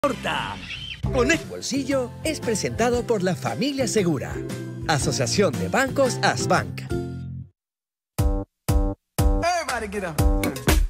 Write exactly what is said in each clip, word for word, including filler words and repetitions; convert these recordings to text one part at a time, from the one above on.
importa. Conect Bolsillo es presentado por la Familia Segura. Asociación de Bancos Asbank. Everybody get up.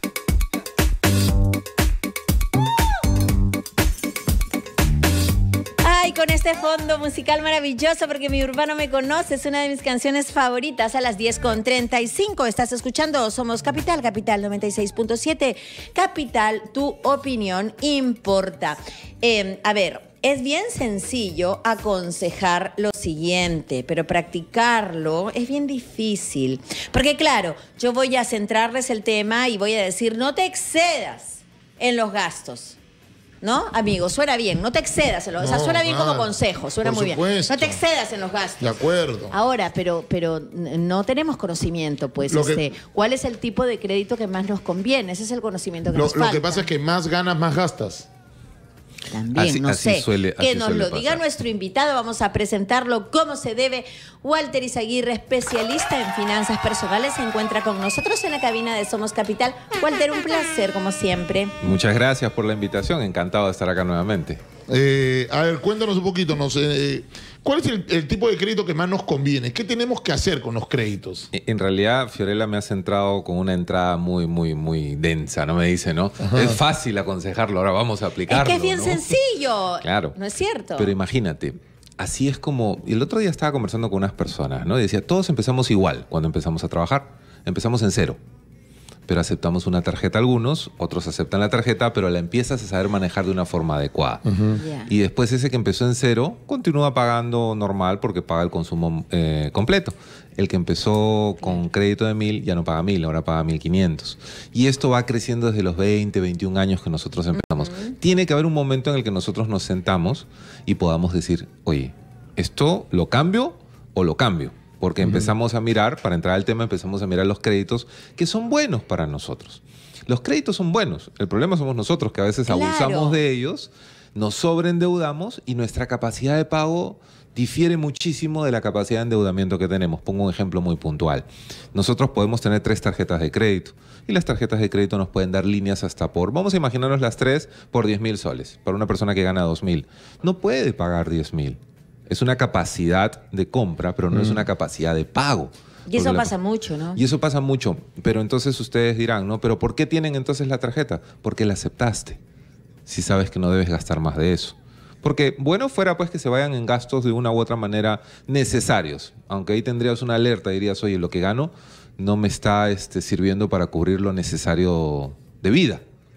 Ay, con este fondo musical maravilloso, porque mi urbano me conoce, es una de mis canciones favoritas. A las diez con treinta y cinco estás escuchando Somos Capital, Capital noventa y seis punto siete. Capital, tu opinión importa. Eh, a ver, es bien sencillo aconsejar lo siguiente, pero practicarlo es bien difícil. Porque claro, yo voy a centrarles el tema y voy a decir, no te excedas en los gastos. ¿No, amigo? Suena bien, no te excedas en los gastos. No, o sea, suena bien nada. Como consejo, suena muy supuesto. Bien. No te excedas en los gastos. De acuerdo. Ahora, pero, pero no tenemos conocimiento, pues, Lo este, que, ¿cuál es el tipo de crédito que más nos conviene? Ese es el conocimiento que lo, nos falta. Lo que pasa es que más ganas, más gastas. También, así, no así sé, suele, que así nos suele lo diga pasar. nuestro invitado, vamos a presentarlo como se debe. Walter Izaguirre, especialista en finanzas personales, se encuentra con nosotros en la cabina de Somos Capital. Walter, un placer como siempre. Muchas gracias por la invitación, encantado de estar acá nuevamente. Eh, a ver, cuéntanos un poquito, no sé, eh, ¿cuál es el, el tipo de crédito que más nos conviene? ¿Qué tenemos que hacer con los créditos? En realidad, Fiorella me ha centrado con una entrada muy, muy, muy densa, ¿no? Me dice, ¿no? Ajá. Es fácil aconsejarlo, ahora vamos a aplicarlo. Es que es bien ¿no? sencillo. Claro. ¿No es cierto? Pero imagínate, así es como... El otro día estaba conversando con unas personas, ¿no? Y decía, todos empezamos igual cuando empezamos a trabajar. Empezamos en cero. Pero aceptamos una tarjeta algunos, otros aceptan la tarjeta, pero la empiezas a saber manejar de una forma adecuada. Uh-huh. Yeah. Y después ese que empezó en cero, continúa pagando normal porque paga el consumo eh, completo. El que empezó con crédito de mil ya no paga mil, ahora paga mil quinientos. Y esto va creciendo desde los veinte, veintiún años que nosotros empezamos. Uh-huh. Tiene que haber un momento en el que nosotros nos sentamos y podamos decir, oye, ¿esto lo cambio o lo cambio? Porque empezamos a mirar, para entrar al tema, empezamos a mirar los créditos que son buenos para nosotros. Los créditos son buenos. El problema somos nosotros, que a veces claro. abusamos de ellos, nos sobreendeudamos y nuestra capacidad de pago difiere muchísimo de la capacidad de endeudamiento que tenemos. Pongo un ejemplo muy puntual. Nosotros podemos tener tres tarjetas de crédito y las tarjetas de crédito nos pueden dar líneas hasta por, vamos a imaginarnos las tres por diez mil soles, para una persona que gana dos mil. No puede pagar diez mil. Es una capacidad de compra, pero no mm. es una capacidad de pago. Y eso pasa la... mucho, ¿no? Y eso pasa mucho. Pero entonces ustedes dirán, ¿no? ¿Pero por qué tienen entonces la tarjeta? Porque la aceptaste. Si sabes que no debes gastar más de eso. Porque bueno fuera pues que se vayan en gastos de una u otra manera necesarios. Aunque ahí tendrías una alerta, dirías, oye, lo que gano no me está este, sirviendo para cubrir lo necesario de vida.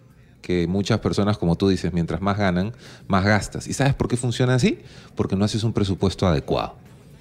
Que muchas personas, como tú dices, mientras más ganan, más gastas. ¿Y sabes por qué funciona así? Porque no haces un presupuesto adecuado.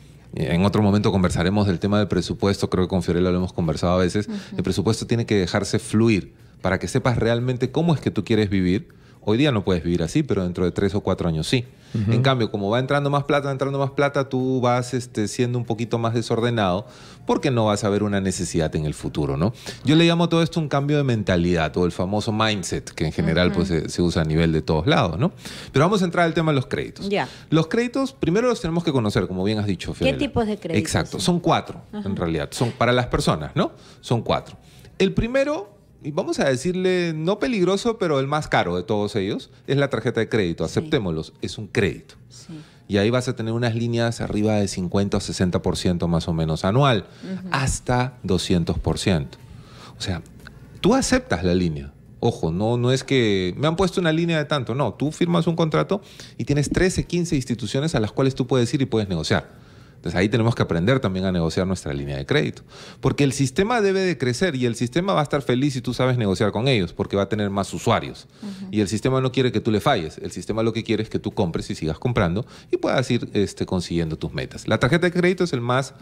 En otro momento conversaremos del tema del presupuesto, creo que con Fiorella lo hemos conversado a veces. Uh-huh. El presupuesto tiene que dejarse fluir para que sepas realmente cómo es que tú quieres vivir. Hoy día no puedes vivir así, pero dentro de tres o cuatro años sí. Uh-huh. En cambio, como va entrando más plata, entrando más plata, tú vas este, siendo un poquito más desordenado porque no vas a ver una necesidad en el futuro, ¿no? Yo le llamo todo esto un cambio de mentalidad o el famoso mindset, que en general uh-huh. pues, se, se usa a nivel de todos lados, ¿no? Pero vamos a entrar al tema de los créditos. Yeah. Los créditos, primero los tenemos que conocer, como bien has dicho, Fiorella. ¿Qué tipos de créditos? Exacto, son cuatro uh-huh. en realidad. Son para las personas, ¿no? Son cuatro. El primero... Y vamos a decirle, no peligroso, pero el más caro de todos ellos, es la tarjeta de crédito. Aceptémoslos, sí. Es un crédito. Sí. Y ahí vas a tener unas líneas arriba de cincuenta o sesenta por ciento más o menos anual, uh-huh. hasta doscientos por ciento. O sea, tú aceptas la línea. Ojo, no, no es que me han puesto una línea de tanto. No, tú firmas un contrato y tienes trece, quince instituciones a las cuales tú puedes ir y puedes negociar. Entonces ahí tenemos que aprender también a negociar nuestra línea de crédito. Porque el sistema debe de crecer y el sistema va a estar feliz si tú sabes negociar con ellos, porque va a tener más usuarios. Uh-huh. Y el sistema no quiere que tú le falles. El sistema lo que quiere es que tú compres y sigas comprando y puedas ir este, consiguiendo tus metas. La tarjeta de crédito es el más,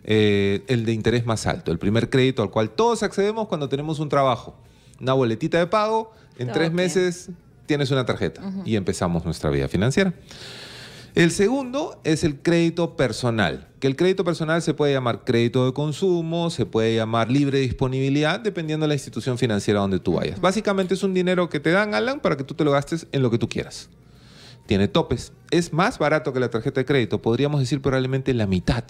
eh, el de interés más alto, el primer crédito al cual todos accedemos cuando tenemos un trabajo. Una boletita de pago, en okay. tres meses tienes una tarjeta uh-huh. y empezamos nuestra vida financiera. El segundo es el crédito personal, que el crédito personal se puede llamar crédito de consumo, se puede llamar libre disponibilidad, dependiendo de la institución financiera donde tú vayas. Básicamente es un dinero que te dan, Alan, para que tú te lo gastes en lo que tú quieras. Tiene topes. Es más barato que la tarjeta de crédito, podríamos decir probablemente la mitad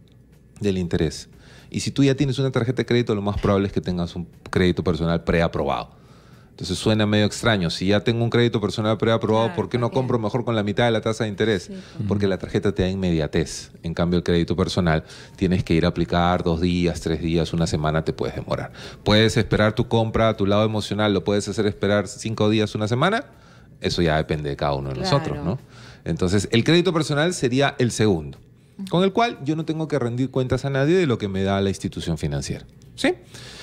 del interés. Y si tú ya tienes una tarjeta de crédito, lo más probable es que tengas un crédito personal preaprobado. Entonces suena medio extraño. Si ya tengo un crédito personal preaprobado, Claro, ¿por qué no ¿para qué? compro mejor con la mitad de la tasa de interés? Sí, Porque la tarjeta te da inmediatez. En cambio, el crédito personal tienes que ir a aplicar dos días, tres días, una semana te puedes demorar. Puedes esperar tu compra, tu lado emocional, lo puedes hacer esperar cinco días, una semana. Eso ya depende de cada uno de Claro. nosotros, ¿no? Entonces, el crédito personal sería el segundo, con el cual yo no tengo que rendir cuentas a nadie de lo que me da la institución financiera. ¿Sí?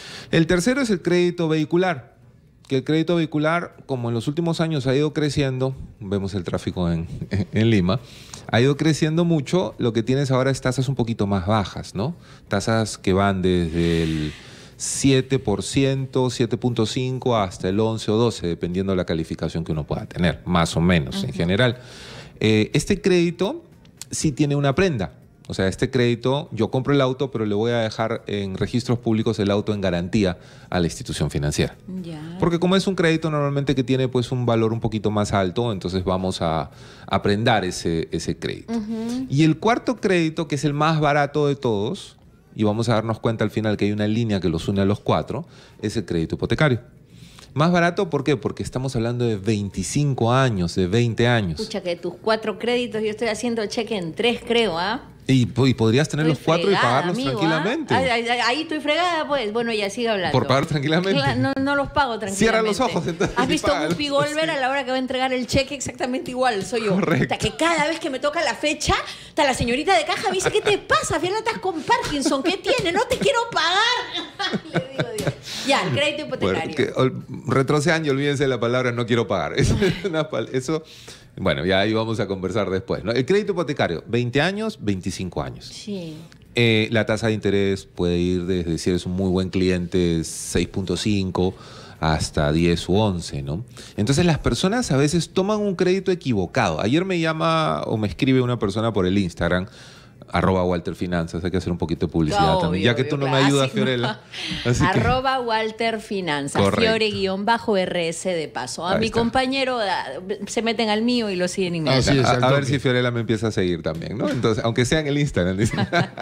El tercero es el crédito vehicular. Que el crédito vehicular, como en los últimos años ha ido creciendo, vemos el tráfico en, en Lima, ha ido creciendo mucho, lo que tienes ahora es tasas un poquito más bajas, ¿no? Tasas que van desde el siete por ciento, siete punto cinco por ciento hasta el once o doce, dependiendo de la calificación que uno pueda tener, más o menos en general. Eh, este crédito sí tiene una prenda. O sea, este crédito, yo compro el auto, pero le voy a dejar en registros públicos el auto en garantía a la institución financiera. Ya. Porque como es un crédito normalmente que tiene pues un valor un poquito más alto, entonces vamos a, a prendar ese, ese crédito. Ujú. Y el cuarto crédito, que es el más barato de todos, y vamos a darnos cuenta al final que hay una línea que los une a los cuatro, es el crédito hipotecario. Más barato, ¿por qué? Porque estamos hablando de veinticinco años, de veinte años. Escucha que tus cuatro créditos, yo estoy haciendo cheque en tres, creo, ¿ah? Y, y podrías tener Estoy los cuatro fregada, y pagarlos amigo, tranquilamente. ¿ah? Ahí, ahí- ahí estoy fregada, pues. Bueno, ya sigue hablando. Por pagar tranquilamente. Cla- no, no los pago tranquilamente. Cierra los ojos, entonces, ¿Has y visto págalos. Guppy Golver a la hora que va a entregar el cheque? Exactamente igual, soy yo. Correcto. Hasta que cada vez que me toca la fecha, hasta la señorita de caja me dice, ¿qué te pasa? Fiel, estás con Parkinson. ¿Qué tiene? No te quiero pagar. Le digo, Dios. Ya, el crédito Bueno, hipotecario. que, ol- retrocedan y olvídense de la palabra no quiero pagar. Eso, es una pal- eso, bueno, ya ahí vamos a conversar después, ¿no? El crédito hipotecario, veinte años, veinticinco años. Sí. Eh, la tasa de interés puede ir desde, si eres un muy buen cliente, seis punto cinco hasta diez u once, ¿no? Entonces las personas a veces toman un crédito equivocado. Ayer me llama o me escribe una persona por el Instagram, arroba Walter Finanzas, hay que hacer un poquito de publicidad Obvio, también, ya que obvio, tú no claro. me ayudas, Así, Fiorella. no. Así que- Arroba Walter Finanzas, Correcto. Fiore guión bajo R S de paso. A Ahí mi está. compañero ah, se meten al mío y lo siguen inmediatamente. Así es, a, al a ver toque. si Fiorella me empieza a seguir también, ¿no? Entonces, aunque sea en el Instagram. dice.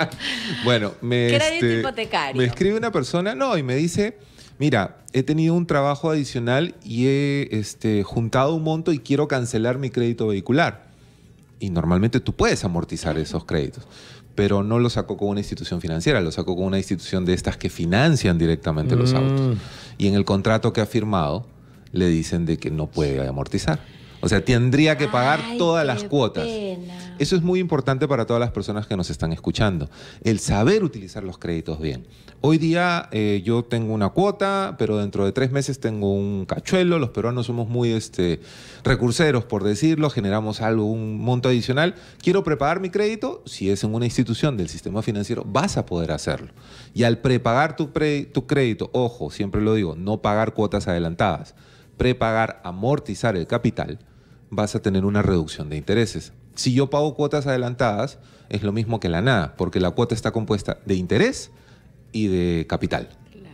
Bueno, me, Crédito este, hipotecario. me escribe una persona, no, y me dice, mira, he tenido un trabajo adicional y he este, juntado un monto y quiero cancelar mi crédito vehicular. Y normalmente tú puedes amortizar esos créditos, pero no lo sacó con una institución financiera, lo sacó con una institución de estas que financian directamente los Mm. autos. Y en el contrato que ha firmado le dicen de que no puede amortizar. O sea, tendría que pagar Ay, todas qué las cuotas. pena. Eso es muy importante para todas las personas que nos están escuchando. El saber utilizar los créditos bien. Hoy día eh, yo tengo una cuota, pero dentro de tres meses tengo un cachuelo. Los peruanos somos muy este, recurseros, por decirlo. Generamos algo, un monto adicional. Quiero prepagar mi crédito. Si es en una institución del sistema financiero, vas a poder hacerlo. Y al prepagar tu, pre- tu crédito, ojo, siempre lo digo, no pagar cuotas adelantadas. Prepagar, amortizar el capital, vas a tener una reducción de intereses. Si yo pago cuotas adelantadas, es lo mismo que la nada, porque la cuota está compuesta de interés y de capital.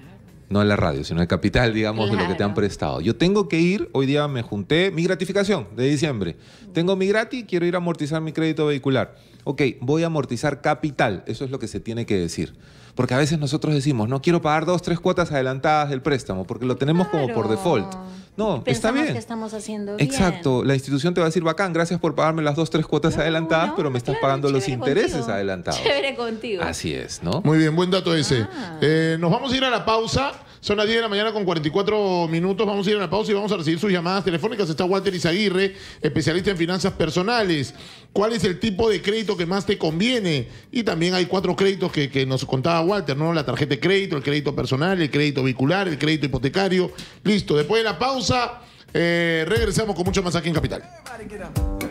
No de la radio, sino de capital, digamos, de lo que te han Claro. prestado. Yo tengo que ir, hoy día me junté, mi gratificación de diciembre. Tengo mi gratis, quiero ir a amortizar mi crédito vehicular. Ok, voy a amortizar capital, eso es lo que se tiene que decir. Porque a veces nosotros decimos, no quiero pagar dos, tres cuotas adelantadas del préstamo, porque lo tenemos como por Claro. default. No, Y está pensamos bien. que estamos haciendo bien. Exacto, la institución te va a decir, bacán, gracias por pagarme las dos, tres cuotas No, adelantadas, no, pero me estás claro, pagando los chévere intereses contigo. adelantados. Chévere contigo. Así es, ¿no? Muy bien, buen dato ese. Ah. Eh, nos vamos a ir a la pausa. Son las diez de la mañana con cuarenta y cuatro minutos. Vamos a ir a la pausa y vamos a recibir sus llamadas telefónicas. Está Walter Izaguirre, especialista en finanzas personales. ¿Cuál es el tipo de crédito que más te conviene? Y también hay cuatro créditos que, que nos contaba Walter, ¿no? La tarjeta de crédito, el crédito personal, el crédito vehicular, el crédito hipotecario. Listo. Después de la pausa, eh, regresamos con mucho más aquí en Capital. Everybody get up.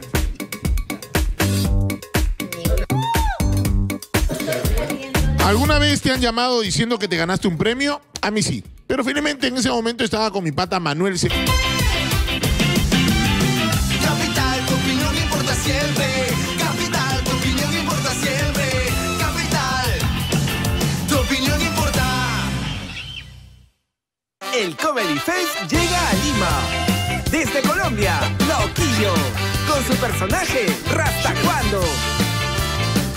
¿Alguna vez te han llamado diciendo que te ganaste un premio? A mí sí. Pero finalmente en ese momento estaba con mi pata Manuel Se- Capital, tu opinión importa siempre. Capital, tu opinión importa siempre. Capital, tu opinión importa. El Comedy Fest llega a Lima. Desde Colombia, Loquillo, con su personaje Rasta Cuando.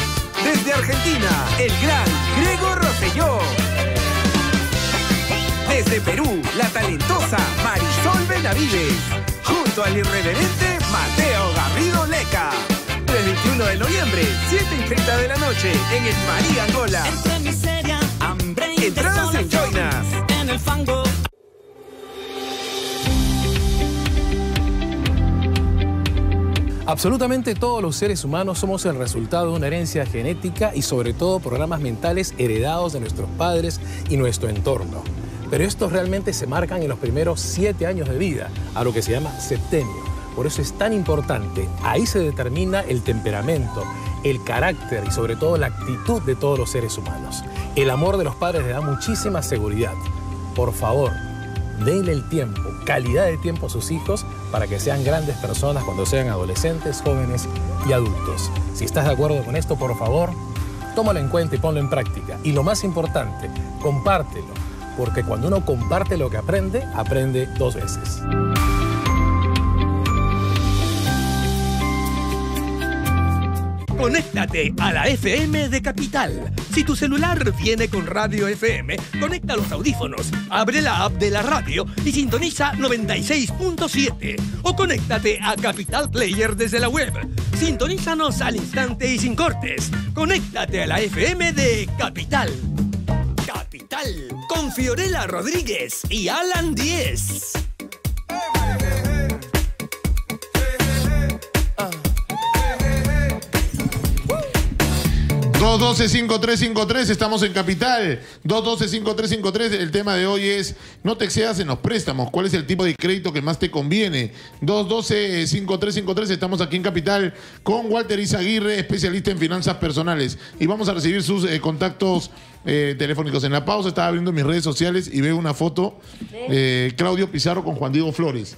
Desde Argentina, el gran Grego Rosselló. Desde Perú, la talentosa Marisol Benavides, junto al irreverente Mateo Garrido Leca. El veintiuno de noviembre, siete y treinta de la noche, en el María Angola. Entre miseria, hambre y Entradas en Joinas. en el fango. Absolutamente todos los seres humanos somos el resultado de una herencia genética y sobre todo programas mentales heredados de nuestros padres y nuestro entorno. Pero estos realmente se marcan en los primeros siete años de vida, a lo que se llama septenio. Por eso es tan importante, ahí se determina el temperamento, el carácter y sobre todo la actitud de todos los seres humanos. El amor de los padres le da muchísima seguridad. Por favor, denle el tiempo, calidad de tiempo a sus hijos para que sean grandes personas cuando sean adolescentes, jóvenes y adultos. Si estás de acuerdo con esto, por favor, tómalo en cuenta y ponlo en práctica. Y lo más importante, compártelo, porque cuando uno comparte lo que aprende, aprende dos veces. Conéctate a la F M de Capital. Si tu celular viene con radio F M, conecta los audífonos, abre la app de la radio y sintoniza noventa y seis punto siete. O conéctate a Capital Player desde la web. Sintonízanos al instante y sin cortes. Conéctate a la F M de Capital. Capital, con Fiorella Rodríguez y Alan Díez. dos doce, cincuenta y tres cincuenta y tres, estamos en Capital. dos doce, cincuenta y tres cincuenta y tres, el tema de hoy es no te excedas en los préstamos. ¿Cuál es el tipo de crédito que más te conviene? dos doce, cincuenta y tres cincuenta y tres, estamos aquí en Capital con Walter Izaguirre, especialista en finanzas personales. Y vamos a recibir sus eh, contactos eh, telefónicos. En la pausa estaba abriendo mis redes sociales y veo una foto de eh, Claudio Pizarro con Juan Diego Flores.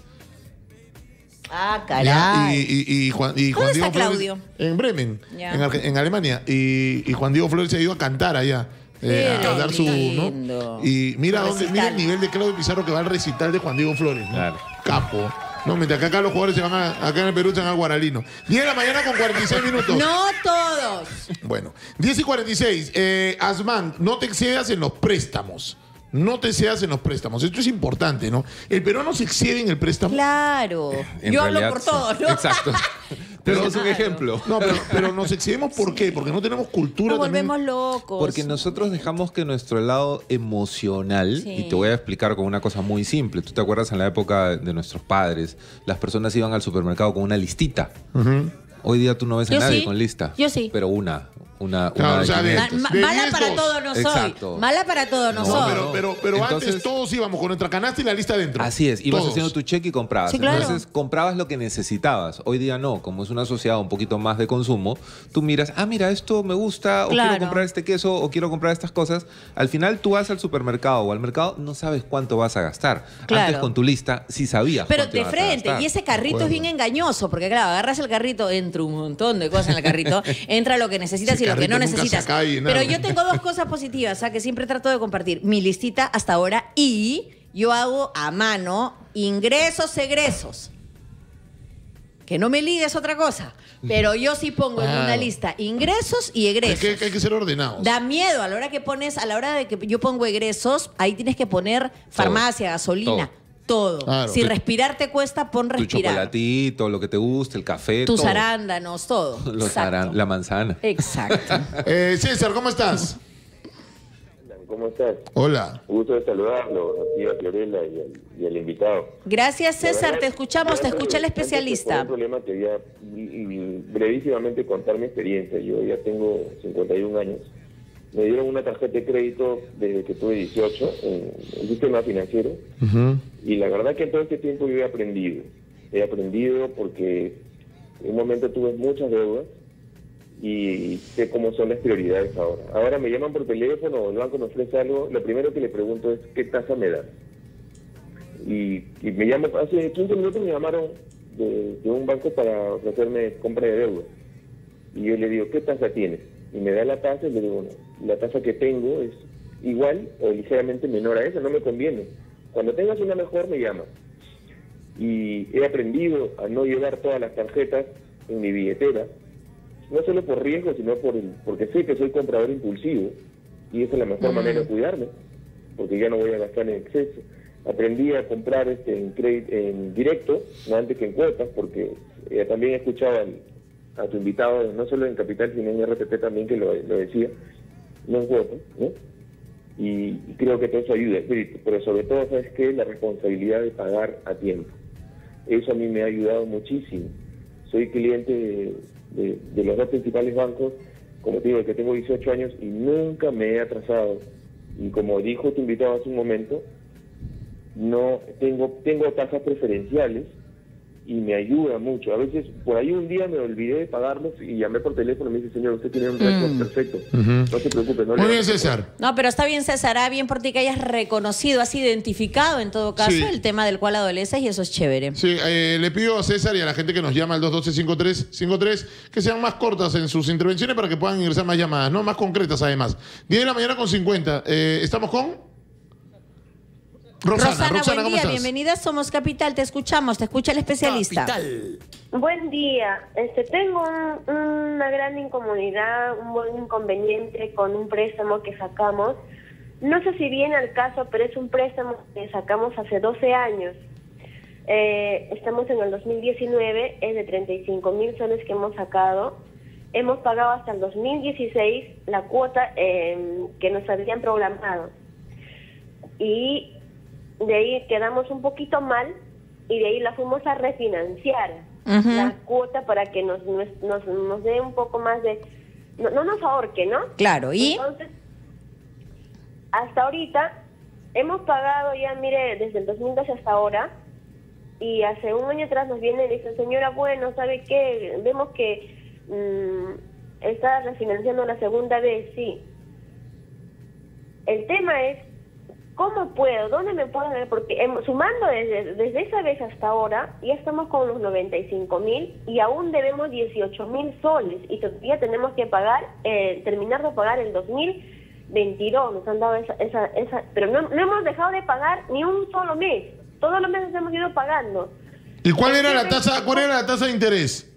Ah, Ya, caray. Y, y, y Juan, y Juan ¿Dónde Diego está Flores Claudio? en Bremen, Ya. en, Arge- en Alemania. Y, y Juan Diego Flores se ha ido a cantar allá. eh, Qué a dar su. lindo. ¿no? Y mira, Su dónde, recital. mira el nivel de Claudio Pizarro que va al recital de Juan Diego Flores. ¿no? Claro. Capo. No, mientras que acá los jugadores se van a, acá en el Perú se van al Guaralino. diez de la mañana con cuarenta y seis minutos. No todos. Bueno, diez y cuarenta y seis. Eh, Asman, no te excedas en los préstamos. No te excedas en los préstamos. Esto es importante, ¿no? El peruano se excede en el préstamo. Claro. En Yo hablo realidad, por sí. todos, ¿no? Exacto. Tenemos un Claro. ejemplo. No, pero, pero nos excedemos ¿por qué? Porque no tenemos cultura Nos también. volvemos locos. Porque nosotros dejamos que nuestro lado emocional, Sí. y te voy a explicar con una cosa muy simple. ¿Tú te acuerdas en la época de nuestros padres? Las personas iban al supermercado con una listita. Hoy día tú no ves a Yo nadie sí. con lista. Yo sí. Pero una. Una, Claro, una o sea, de- Ma- quinientos. ma- de mala diez, para dos. todo no soy. Exacto. Mala para todo no, No, soy. pero, pero, pero Entonces- antes todos íbamos con nuestra canasta y la lista dentro. Así es, ibas Todos. haciendo tu cheque y comprabas. Sí, claro. Entonces comprabas lo que necesitabas. Hoy día no, como es una sociedad un poquito más de consumo, tú miras, ah, mira, esto me gusta, o Claro. quiero comprar este queso, o quiero comprar estas cosas. Al final tú vas al supermercado o al mercado, no sabes cuánto vas a gastar. Claro. Antes con tu lista sí sabías Pero cuánto de ibas a frente, gastar. y ese carrito acuerdo. es bien engañoso, porque claro, agarras el carrito, entra un montón de cosas en el carrito, entra lo que necesitas Ese y lo que no carrito nunca se necesitas. acaba de llenar. Pero yo tengo dos cosas positivas, o sea, que siempre trato de compartir. Mi listita hasta ahora y yo hago a mano ingresos, egresos. Que no me ligues otra cosa, pero yo sí pongo en Claro. una lista ingresos y Hay egresos. que, hay que ser ordenados. Da miedo a la hora que pones, a la hora de que yo pongo egresos, ahí tienes que poner farmacia, gasolina, todo. Claro. Si Tu- respirar te cuesta, pon Tu respirar. chocolatito, lo que te guste, el café, Tus todo. arándanos, todo. Los Exacto. aran- la manzana. Exacto. Eh, César, ¿cómo estás? ¿Cómo estás? Hola. Gusto de saludarlo, aquí a Fiorella y al, y al invitado. Gracias, La César. verdad, Te escuchamos, te la verdad, escucha el antes de- especialista. antes de poner el problema, quería y- y brevísimamente contar mi experiencia. Yo ya tengo cincuenta y un años. Me dieron una tarjeta de crédito desde que tuve dieciocho en el sistema financiero. Y la verdad que en todo este tiempo yo he aprendido. He aprendido porque en un momento tuve muchas deudas y sé cómo son las prioridades ahora. Ahora me llaman por teléfono, el banco me ofrece algo, lo primero que le pregunto es ¿qué tasa me da? Y, y me llaman, hace quince minutos me llamaron de, de un banco para ofrecerme compra de deuda. Y yo le digo, ¿qué tasa tienes? Y me da la tasa y le digo, no, la tasa que tengo es igual o ligeramente menor a esa, no me conviene. Cuando tengas una mejor me llamas. Y he aprendido a no llevar todas las tarjetas en mi billetera, no solo por riesgo, sino por el, porque sé que soy comprador impulsivo y esa es la mejor Mm. manera de cuidarme. porque ya no voy a gastar en exceso. Aprendí a comprar este, en, crédito, en directo, no antes que en cuotas, porque eh, también he escuchado al, a tu invitado, no solo en Capital, sino en R T P también, que lo, lo decía, no en cuotas, ¿no? Y, y creo que todo eso ayuda, pero sobre todo, ¿sabes qué? La responsabilidad de pagar a tiempo. Eso a mí me ha ayudado muchísimo. Soy cliente de, de, de los dos principales bancos, como te digo, que tengo dieciocho años y nunca me he atrasado. Y como dijo tu invitado hace un momento, no tengo tengo tasas preferenciales y me ayuda mucho. A veces, por ahí un día me olvidé de pagarlos y llamé por teléfono y me dice, señor, usted tiene un récord Mm. perfecto. Ujú. No se preocupe. No Muy le bien, César. No, pero está bien, César, ah, bien por ti que hayas reconocido, has identificado en todo caso Sí. el tema del cual adoleces y eso es chévere. Sí, eh, le pido a César y a la gente que nos llama al dos uno dos, cinco tres cinco tres que sean más cortas en sus intervenciones para que puedan ingresar más llamadas, ¿no? Más concretas además. diez de la mañana con cincuenta. Eh, ¿Estamos con? Roxana, Rosana, Roxana, buen ¿cómo día, estás? bienvenida, Somos Capital, te escuchamos, te escucha el especialista. Buen día. Este, tengo un- una gran incomodidad, un buen inconveniente con un préstamo que sacamos. No sé si viene al caso, pero es un préstamo que sacamos hace doce años. Eh, estamos en el dos mil diecinueve, es de treinta y cinco mil soles que hemos sacado. Hemos pagado hasta el dos mil dieciséis la cuota eh, que nos habían programado. Y de ahí quedamos un poquito mal y de ahí la fuimos a refinanciar, Ujú. la cuota, para que nos, nos, nos, nos dé un poco más de... No, no nos ahorque, ¿no? Claro, ¿y? Entonces, hasta ahorita hemos pagado ya, mire, desde el dos mil doce hasta ahora, y hace un año atrás nos viene y dice, señora, bueno, ¿sabe qué? Vemos que mm, está refinanciando la segunda vez, sí. El tema es, ¿cómo puedo? ¿Dónde me puedo ver? Porque hemos, sumando desde, desde esa vez hasta ahora, ya estamos con los noventa y cinco mil y aún debemos dieciocho mil soles y todavía tenemos que pagar, eh, terminar de pagar el dos mil veintidós. Nos han dado esa, esa, esa pero no, no hemos dejado de pagar ni un solo mes. Todos los meses hemos ido pagando. ¿Y cuál era la tasa, cuál era la tasa de interés?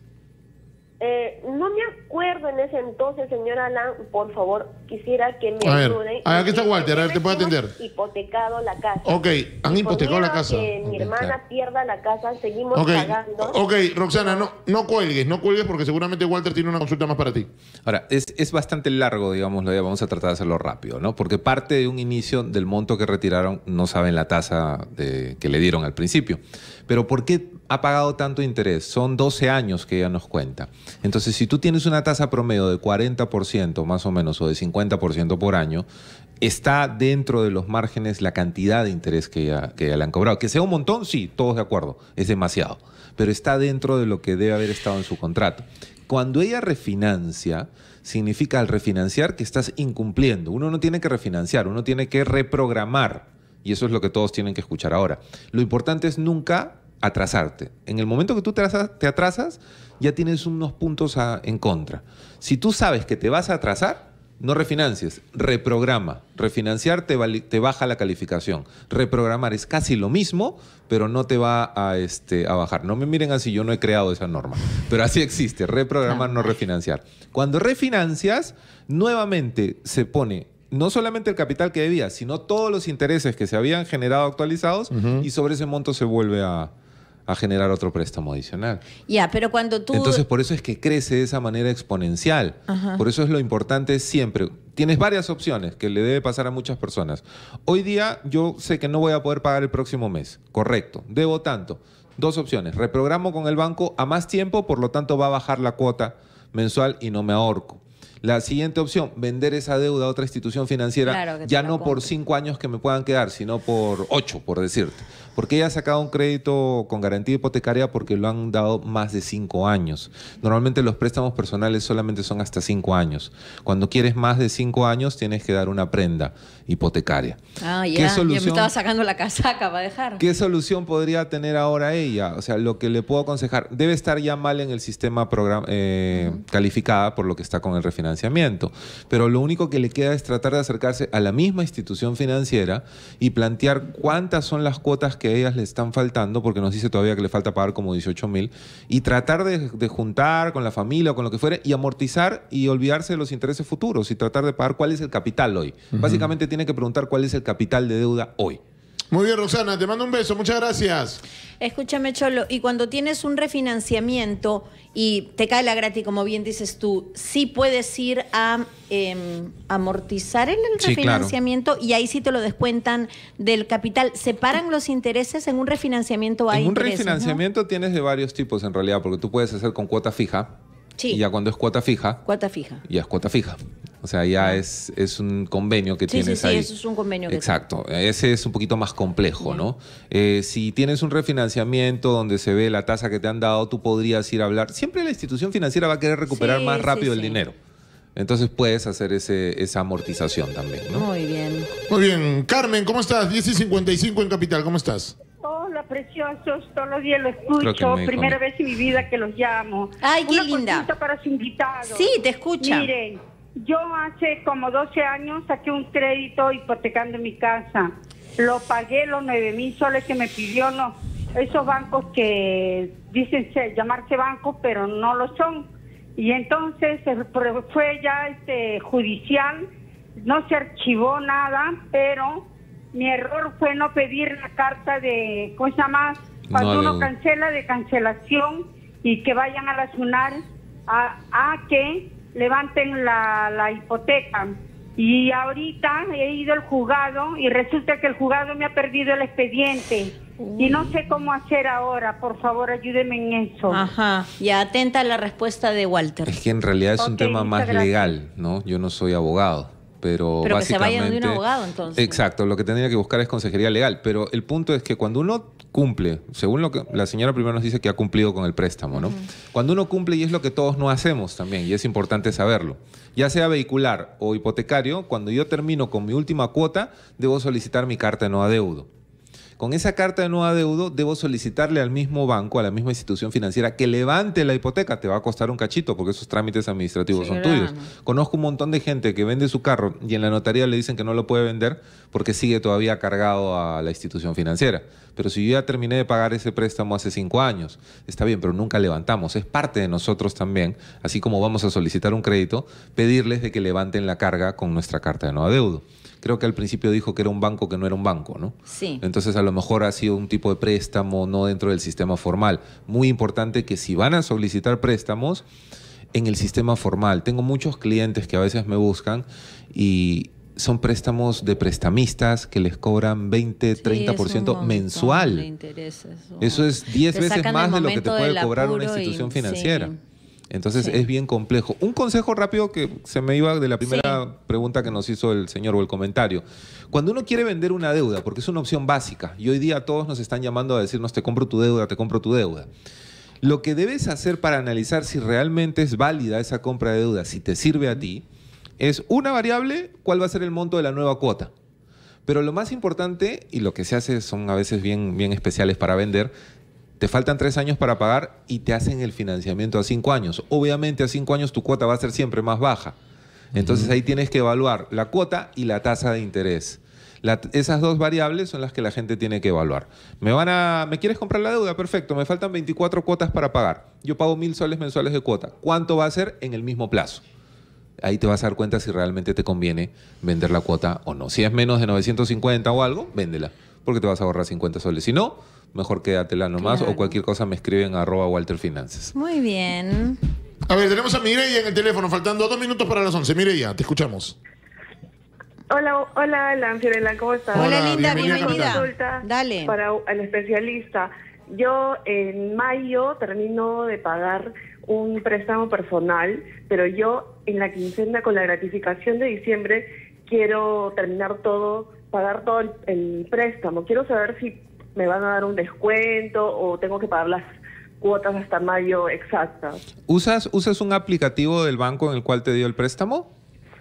Eh, no me acuerdo en ese entonces, señor Alan, por favor, quisiera que me A ver, ayuden. a ver, aquí está Walter, a ver, te puede Hemos atender. hipotecado la casa. Ok, han Y por hipotecado la miedo a casa. que mi Ok, hermana claro. pierda la casa, seguimos Ok, pagando. ok, Roxana, no, no cuelgues, no cuelgues porque seguramente Walter tiene una consulta más para ti. Ahora, es, es bastante largo, digámoslo, ya vamos a tratar de hacerlo rápido, ¿no? Porque parte de un inicio del monto que retiraron, no saben la tasa de, que le dieron al principio. Pero ¿por qué ha pagado tanto interés? Son doce años que ella nos cuenta. Entonces, si tú tienes una tasa promedio de cuarenta por ciento más o menos, o de cincuenta por ciento por año, está dentro de los márgenes la cantidad de interés que ella, que ella le han cobrado. Que sea un montón, sí, todos de acuerdo, es demasiado. Pero está dentro de lo que debe haber estado en su contrato. Cuando ella refinancia, significa al refinanciar que estás incumpliendo. Uno no tiene que refinanciar, uno tiene que reprogramar. Y eso es lo que todos tienen que escuchar ahora. Lo importante es nunca atrasarte. En el momento que tú te atrasas, te atrasas ya tienes unos puntos a- en contra. Si tú sabes que te vas a atrasar, no refinancies, reprograma. Refinanciar te, vali- te baja la calificación. Reprogramar es casi lo mismo, pero no te va a, este, a bajar. No me miren así, yo no he creado esa norma, pero así existe, reprogramar, no refinanciar. Cuando refinancias, nuevamente se pone no solamente el capital que debías, sino todos los intereses que se habían generado actualizados y sobre ese monto se vuelve a, a generar otro préstamo adicional. Ya, pero cuando tú... Entonces, por eso es que crece de esa manera exponencial. Ajá. Por eso es lo importante siempre. Tienes varias opciones que le debe pasar a muchas personas. Hoy día yo sé que no voy a poder pagar el próximo mes. Correcto. Debo tanto. Dos opciones. Reprogramo con el banco a más tiempo, por lo tanto va a bajar la cuota mensual y no me ahorco. La siguiente opción, vender esa deuda a otra institución financiera, Claro, que te ya la no por compre. cinco años que me puedan quedar, sino por ocho, por decirte. Porque ella ha sacado un crédito con garantía hipotecaria porque lo han dado más de cinco años. Normalmente los préstamos personales solamente son hasta cinco años. Cuando quieres más de cinco años, tienes que dar una prenda hipotecaria. Ah, ¿Qué ya, yo me solución? estaba sacando la casaca para dejar. ¿Qué solución podría tener ahora ella? O sea, lo que le puedo aconsejar, debe estar ya mal en el sistema program- eh, calificada por lo que está con el refinanciamiento. refinanciamiento. Pero lo único que le queda es tratar de acercarse a la misma institución financiera y plantear cuántas son las cuotas que a ellas le están faltando, porque nos dice todavía que le falta pagar como dieciocho mil, y tratar de, de juntar con la familia o con lo que fuere y amortizar y olvidarse de los intereses futuros y tratar de pagar cuál es el capital hoy. Uh-huh. Básicamente tiene que preguntar cuál es el capital de deuda hoy. Muy bien, Roxana, te mando un beso, muchas gracias. Escúchame, Cholo, y cuando tienes un refinanciamiento y te cae la gratis, como bien dices tú, sí puedes ir a eh, amortizar el, el sí, refinanciamiento, claro. Y ahí sí te lo descuentan del capital. ¿Separan los intereses? En un refinanciamiento hay En un intereses, refinanciamiento, ¿no? Tienes de varios tipos en realidad, porque tú puedes hacer con cuota fija. Sí. Y ya cuando es cuota fija. Cuota fija. Ya es cuota fija. O sea, ya es, es un convenio que sí, tienes sí, ahí. Sí, eso es un convenio. Exacto. Que ese es un poquito más complejo, ¿no? Eh, si tienes un refinanciamiento donde se ve la tasa que te han dado, tú podrías ir a hablar. Siempre la institución financiera va a querer recuperar sí, más rápido sí, el sí. dinero. Entonces puedes hacer ese, esa amortización también, ¿no? Muy bien. Muy bien. Carmen, ¿cómo estás? diez y cincuenta y cinco en Capital, ¿cómo estás? Hola, preciosos, todos los días lo escucho, primera vez en mi vida que los llamo. Ay, qué Una linda. consulta para su invitado. Sí, te escucha. Miren, yo hace como doce años saqué un crédito hipotecando mi casa. Lo pagué los nueve mil soles que me pidió no, esos bancos que dicen ser, llamarse bancos, pero no lo son. Y entonces fue ya este judicial, no se archivó nada, pero mi error fue no pedir la carta de, ¿cómo se llama? Cuando no, uno no. cancela, de cancelación, y que vayan a la SUNAR a, a que levanten la, la hipoteca. Y ahorita he ido al juzgado y resulta que el juzgado me ha perdido el expediente. Uh. Y no sé cómo hacer ahora. Por favor, ayúdenme en eso. Ajá. Ya atenta a la respuesta de Walter. Es que en realidad es okay, un tema más gracias. legal, ¿no? Yo no soy abogado. Pero, pero básicamente, que se vayan de un abogado, entonces. Exacto, lo que tendría que buscar es consejería legal. Pero el punto es que cuando uno cumple, según lo que la señora primero nos dice que ha cumplido con el préstamo, ¿no? Uh-huh. Cuando uno cumple, y es lo que todos no hacemos también, y es importante saberlo, ya sea vehicular o hipotecario, cuando yo termino con mi última cuota, debo solicitar mi carta de no adeudo. Con esa carta de no adeudo, debo solicitarle al mismo banco, a la misma institución financiera, que levante la hipoteca. Te va a costar un cachito, porque esos trámites administrativos sí, son tuyos. No. Conozco un montón de gente que vende su carro y en la notaría le dicen que no lo puede vender porque sigue todavía cargado a la institución financiera. Pero si yo ya terminé de pagar ese préstamo hace cinco años, está bien, pero nunca levantamos. Es parte de nosotros también, así como vamos a solicitar un crédito, pedirles de que levanten la carga con nuestra carta de no adeudo. Creo que al principio dijo que era un banco que no era un banco, ¿no? Sí. Entonces a lo mejor ha sido un tipo de préstamo no dentro del sistema formal. Muy importante que si van a solicitar préstamos en el sistema formal. Tengo muchos clientes que a veces me buscan y son préstamos de prestamistas que les cobran veinte, treinta por ciento sí, mensual. De intereses, oh. Eso es diez veces más de lo que te puede cobrar una y, institución financiera. Sí. Entonces sí. es bien complejo. Un consejo rápido que se me iba de la primera sí. pregunta que nos hizo el señor o el comentario. Cuando uno quiere vender una deuda, porque es una opción básica, y hoy día todos nos están llamando a decirnos te compro tu deuda, te compro tu deuda. Lo que debes hacer para analizar si realmente es válida esa compra de deuda, si te sirve a ti, es una variable, cuál va a ser el monto de la nueva cuota. Pero lo más importante, y lo que se hace son a veces bien, bien especiales para vender, te faltan tres años para pagar y te hacen el financiamiento a cinco años. Obviamente a cinco años tu cuota va a ser siempre más baja. Entonces uh-huh. ahí tienes que evaluar la cuota y la tasa de interés. La, esas dos variables son las que la gente tiene que evaluar. Me van a, ¿me quieres comprar la deuda? Perfecto, me faltan veinticuatro cuotas para pagar. Yo pago mil soles mensuales de cuota. ¿Cuánto va a ser en el mismo plazo? Ahí te vas a dar cuenta si realmente te conviene vender la cuota o no. Si es menos de novecientos cincuenta o algo, véndela, porque te vas a ahorrar cincuenta soles. Si no, mejor quédatela nomás, claro. O cualquier cosa me escriben a arroba Walter Finanzas. Muy bien. A ver, tenemos a Mireia en el teléfono, faltando dos minutos para las once. Mireia, te escuchamos. Hola, hola, Alan, Fiorella, ¿cómo estás? Hola, hola linda, bienvenida. bienvenida. Dale. Para el especialista. Yo en mayo termino de pagar un préstamo personal, pero yo en la quincena con la gratificación de diciembre quiero terminar todo, pagar todo el, el préstamo. Quiero saber si me van a dar un descuento o tengo que pagar las cuotas hasta mayo exactas. ¿Usas, ¿Usas un aplicativo del banco en el cual te dio el préstamo?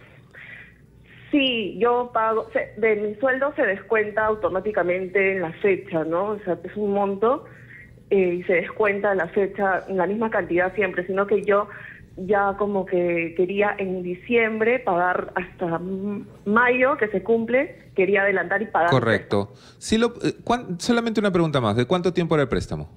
Sí, yo pago, de mi sueldo se descuenta automáticamente en la fecha, ¿no? O sea, es un monto eh, y se descuenta en la fecha, en la misma cantidad siempre, sino que yo ya como que quería en diciembre pagar hasta mayo, que se cumple, quería adelantar y pagar. Correcto. Si lo, eh, ¿cuán- solamente una pregunta más. ¿De cuánto tiempo era el préstamo?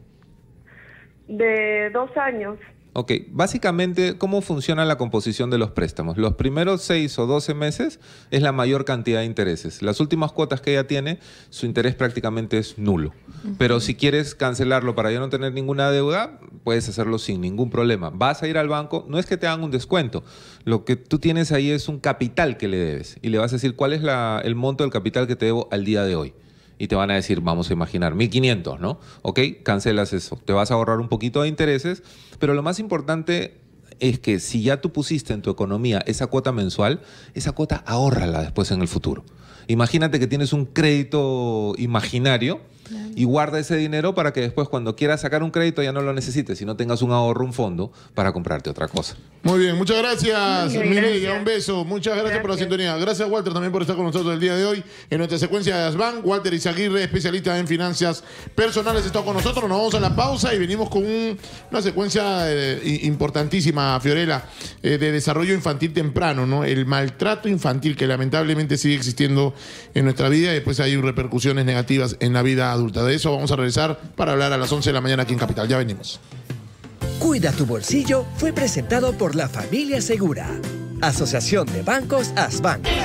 De dos años. Ok, básicamente, ¿cómo funciona la composición de los préstamos? Los primeros seis o doce meses es la mayor cantidad de intereses. Las últimas cuotas que ella tiene, su interés prácticamente es nulo. Pero si quieres cancelarlo para ya no tener ninguna deuda, puedes hacerlo sin ningún problema. Vas a ir al banco, no es que te hagan un descuento. Lo que tú tienes ahí es un capital que le debes. Y le vas a decir cuál es la, el monto del capital que te debo al día de hoy. Y te van a decir, vamos a imaginar, mil quinientos, ¿no? Ok, cancelas eso. Te vas a ahorrar un poquito de intereses, pero lo más importante es que si ya tú pusiste en tu economía esa cuota mensual, esa cuota ahórrala después en el futuro. Imagínate que tienes un crédito imaginario y guarda ese dinero para que después cuando quieras sacar un crédito ya no lo necesites, sino tengas un ahorro, un fondo para comprarte otra cosa. Muy bien, muchas gracias, Muy bien, Mireya. gracias. Un beso. Muchas gracias, Gracias. por la sintonía. Gracias, Walter, también por estar con nosotros el día de hoy en nuestra secuencia de Asbank. Walter Izaguirre, especialista en finanzas personales, está con nosotros. Nos vamos a la pausa y venimos con un- una secuencia eh, i- importantísima, Fiorella, eh, de desarrollo infantil temprano, ¿no? El maltrato infantil que lamentablemente sigue existiendo en nuestra vida y después hay repercusiones negativas en la vida adulta. De eso vamos a regresar para hablar a las once de la mañana aquí en Capital. Ya venimos. Cuida tu bolsillo fue presentado por la familia Segura. Asociación de Bancos Asbank.